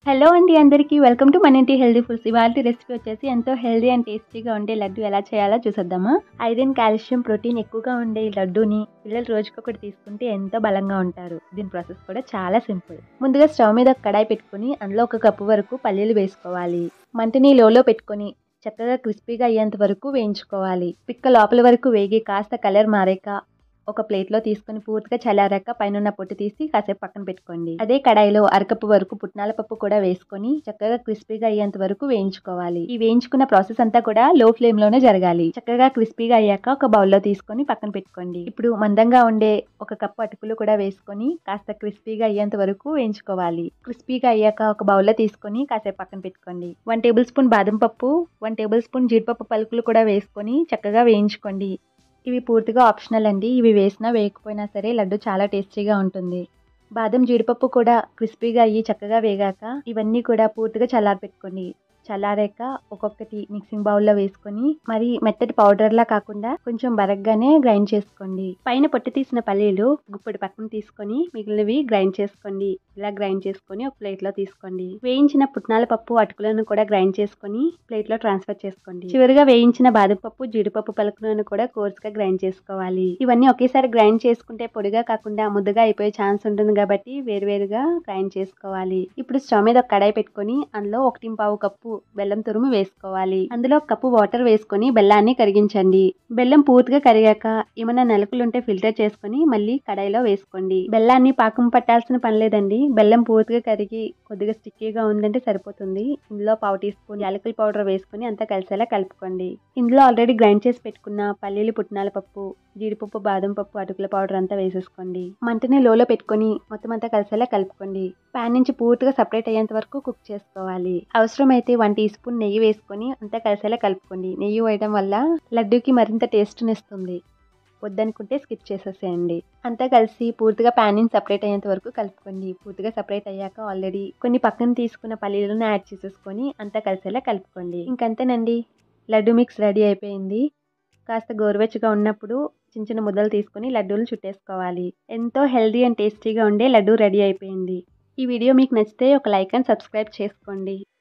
Hello అండి అందరికీ welcome to మన ఇంటి హెల్దీ ఫుడ్స్. ఇవాళ రెసిపీ వచ్చేసి ఎంతో హెల్దీ అండ్ టేస్టీగా ఉండే లడ్డు ఎలా చేయాలో చూసేద్దామా. ఐరన్, కాల్షియం, ప్రోటీన్ ఎక్కువగా ఉండే ఈ లడ్డూని పిల్లలు రోజుకొకటి తీసుకుంటే ఎంతో బలంగా ఉంటారు. దీని ప్రాసెస్ కూడా చాలా సింపుల్. ముందుగా స్టవ్ మీద ఒక కడాయి పెట్టుకుని అందులో 1 కప్పు వరకు పల్లీలు వేసుకోవాలి. మంటని లోలో పెట్టుకొని చక్కగా క్రిస్పీగా అయ్యేంత వరకు వేయించుకోవాలి. పిక్క లోపల వరకు వేగి కాస్త కలర్ మారాక ఒక ప్లేట్లో తీసుకుని పూర్తిగా చల్లారాక పైన పొట్టు తీసి కాసేపు పక్కన పెట్టుకోండి. అదే కడాయిలో 1/2 కప్పు వరకు పుట్నాల పప్పు కూడా వేసుకొని చక్కగా క్రిస్పీగా అయ్యేంత వరకు వేయించుకోవాలి. ఈ వేయించుకున్న ప్రాసెస్ అంతా కూడా లో ఫ్లేమ్ లోనే జరగాలి. చక్కగా క్రిస్పీగా అయ్యాక ఒక బౌల్లో తీసుకొని పక్కన పెట్టుకోండి. ఇప్పుడు మందంగా ఉండే 1 కప్పు అటుకులు కూడా వేసుకొని కాస్త క్రిస్పీగా అయ్యేంత వరకు వేయించుకోవాలి. క్రిస్పీగా అయ్యాక ఒక బౌల్లో తీసుకొని కాసేపు పక్కన పెట్టుకోండి. 1 టేబుల్ స్పూన్ బాదం పప్పు, 1 టేబుల్ స్పూన్ జీడిపప్పు పలుకులు కూడా వేసుకొని చక్కగా వేయించుకోండి. ఇవి పూర్తిగా ఆప్షనల్ అండి. ఇవి వేసినా వేయకపోయినా సరే లడ్డు చాలా టేస్టీగా ఉంటుంది. బాదం, జీడిపప్పు కూడా క్రిస్పీగా అయ్యి చక్కగా వేగాక ఇవన్నీ కూడా పూర్తిగా చల్లారపెట్టుకోండి. చల్లారాక ఒక్కొక్కటి మిక్సింగ్ బౌల్లో వేసుకొని మరి మెత్తటి పౌడర్లా కాకుండా కొంచెం బరగ్గానే గ్రైండ్ చేసుకోండి. పైన పొట్టు తీసిన పల్లీలు గుప్పెడు పక్కన తీసుకొని మిగిలినవి గ్రైండ్ చేసుకోండి. ఇలా గ్రైండ్ చేసుకొని ఒక ప్లేట్లో తీసుకోండి. వేయించిన పుట్నాల పప్పు, అటుకులను కూడా గ్రైండ్ చేసుకొని ప్లేట్లో ట్రాన్స్ఫర్ చేసుకోండి. చివరిగా వేయించిన బాదం పప్పు, జీడిపప్పు పలుకులను కూడా కోర్స్గా గ్రైండ్ చేసుకోవాలి. ఇవన్నీ ఒకేసారి గ్రైండ్ చేసుకుంటే పొడిగా కాకుండా ముద్దగా అయిపోయే ఛాన్స్ ఉంటుంది కాబట్టి వేరువేరుగా గ్రైండ్ చేసుకోవాలి. ఇప్పుడు స్టవ్ మీద ఒక కడాయి పెట్టుకొని అందులో 1.25 కప్పు బెల్లం తురుము వేసుకోవాలి. అందులో 1 కప్పు వాటర్ వేసుకొని బెల్లాన్ని కరిగించండి. బెల్లం పూర్తిగా కరిగాక ఏమైనా నలుకులుంటే ఫిల్టర్ చేసుకొని మళ్ళీ కడాయిలో వేసుకోండి. బెల్లాన్ని పాకం పట్టాల్సిన పని లేదండి. బెల్లం పూర్తిగా కరిగి కొద్దిగా స్టిక్కీగా ఉందంటే సరిపోతుంది. ఇందులో 1/2 టీ స్పూన్ యాలకుల పౌడర్ వేసుకొని అంతా కలిసేలా కలుపుకోండి. ఇందులో ఆల్రెడీ గ్రైండ్ చేసి పెట్టుకున్న పల్లీలు, పుట్నాల పప్పు, జీడిపప్పు, బాదం పప్పు, అటుకుల పౌడర్ అంతా వేసేసుకోండి. మంటని లోలో పెట్టుకొని మొత్తం అంతా కలిసేలా కలుపుకోండి. ప్యాన్ నుంచి పూర్తిగా సపరేట్ అయ్యేంత వరకు కుక్ చేసుకోవాలి. అవసరమైతే 1 టీ స్పూన్ నెయ్యి వేసుకొని అంతా కలిసేలా కలుపుకోండి. నెయ్యి వేయడం వల్ల లడ్డూకి మరింత టేస్ట్ని ఇస్తుంది. వద్దనుకుంటే స్కిప్ చేసేసేయండి. అంతా కలిసి పూర్తిగా ప్యాన్ నుంచి సపరేట్ అయ్యేంత వరకు కలుపుకోండి. పూర్తిగా సపరేట్ అయ్యాక ఆల్రెడీ కొన్ని పక్కన తీసుకున్న పల్లీలను యాడ్ చేసేసుకొని అంతా కలిసేలా కలుపుకోండి. ఇంకంతేనండి, లడ్డు మిక్స్ రెడీ అయిపోయింది. కాస్త గోరువెచ్చగా ఉన్నప్పుడు చిన్న చిన్న ముద్దలు తీసుకొని లడ్డూలు చుట్టేసుకోవాలి. ఎంతో హెల్దీ అండ్ టేస్టీగా ఉండే లడ్డు రెడీ అయిపోయింది. ఈ వీడియో మీకు నచ్చితే ఒక లైక్ అండ్ సబ్స్క్రైబ్ చేసుకోండి.